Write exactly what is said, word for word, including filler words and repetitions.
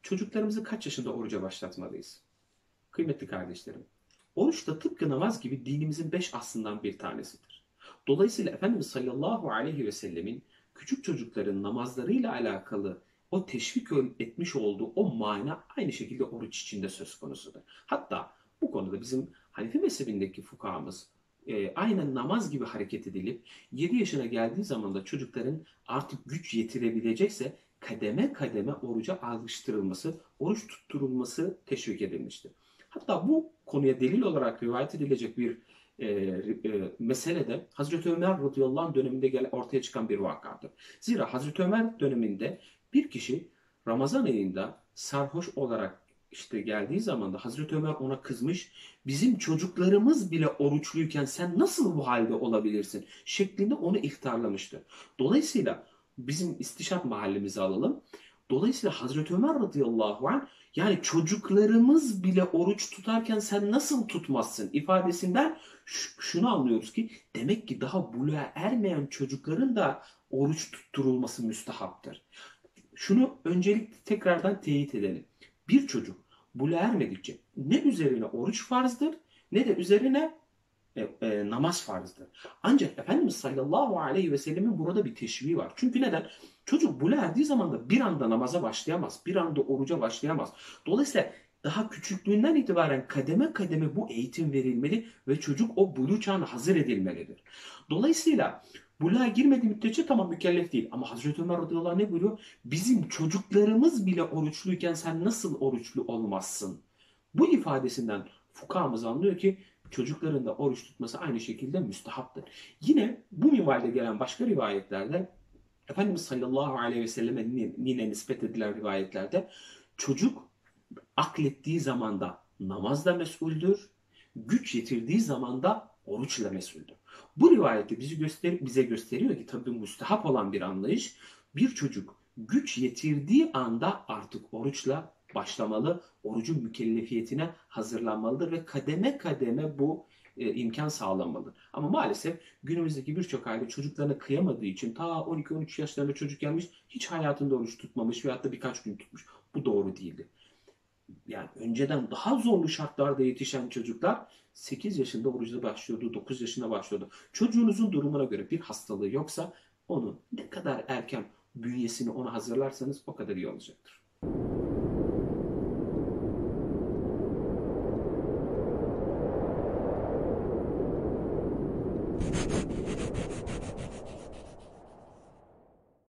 Çocuklarımızı kaç yaşında oruca başlatmalıyız? Kıymetli kardeşlerim, oruç da tıpkı namaz gibi dinimizin beş aslından bir tanesidir. Dolayısıyla Efendimiz sallallahu aleyhi ve sellemin küçük çocukların namazlarıyla alakalı o teşvik etmiş olduğu o mana aynı şekilde oruç içinde söz konusudur. Hatta bu konuda bizim Hanefi mezhebindeki fukahamız e, aynen namaz gibi hareket edilip yedi yaşına geldiği zaman da çocukların artık güç yetirebilecekse kademe kademe oruca alıştırılması, oruç tutturulması teşvik edilmiştir. Hatta bu konuya delil olarak rivayet edilecek bir e, e, mesele de Hazreti Ömer radıyallahu anh döneminde gel, ortaya çıkan bir vakadır. Zira Hazreti Ömer döneminde bir kişi Ramazan ayında sarhoş olarak işte geldiği zaman da Hazreti Ömer ona kızmış. Bizim çocuklarımız bile oruçluyken sen nasıl bu halde olabilirsin? Şeklinde onu ihtarlamıştı. Dolayısıyla bizim istişat mahallemizi alalım. Dolayısıyla Hazreti Ömer radıyallahu anh yani çocuklarımız bile oruç tutarken sen nasıl tutmazsın ifadesinden şunu anlıyoruz ki demek ki daha buluğa ermeyen çocukların da oruç tutturulması müstahaptır. Şunu öncelikle tekrardan teyit edelim. Bir çocuk buluğa ermedikçe ne üzerine oruç farzdır ne de üzerine e, e, namaz farzdır. Ancak Efendimiz sallallahu aleyhi ve sellemin burada bir teşviği var. Çünkü neden? Çocuk buluğa erdiği zaman da bir anda namaza başlayamaz. Bir anda oruca başlayamaz. Dolayısıyla daha küçüklüğünden itibaren kademe kademe bu eğitim verilmeli ve çocuk o buluğ çağına hazır edilmelidir. Dolayısıyla buluğa girmediği müddetçe tamam mükellef değil. Ama Hazreti Ömer radıyallahu anh ne buyuruyor? Bizim çocuklarımız bile oruçluyken sen nasıl oruçlu olmazsın? Bu ifadesinden fukahamız anlıyor ki çocukların da oruç tutması aynı şekilde müstahaptır. Yine bu minvalde gelen başka rivayetlerde Efendimiz sallallahu aleyhi ve selleme yine nispet edilen rivayetlerde çocuk aklettiği zaman da namazla mesuldür, güç yetirdiği zaman da oruçla mesuldür. Bu rivayette bizi göster bize gösteriyor ki tabii müstehap olan bir anlayış. Bir çocuk güç yetirdiği anda artık oruçla başlamalı, orucun mükellefiyetine hazırlanmalıdır ve kademe kademe bu e, imkan sağlanmalıdır. Ama maalesef günümüzdeki birçok aile çocuklarına kıyamadığı için ta on iki on üç yaşlarında çocuk gelmiş, hiç hayatında oruç tutmamış veyahut da birkaç gün tutmuş. Bu doğru değildir. Yani önceden daha zorlu şartlarda yetişen çocuklar sekiz yaşında oruca başlıyordu, dokuz yaşında başlıyordu. Çocuğunuzun durumuna göre bir hastalığı yoksa onu ne kadar erken bünyesini ona hazırlarsanız o kadar iyi olacaktır.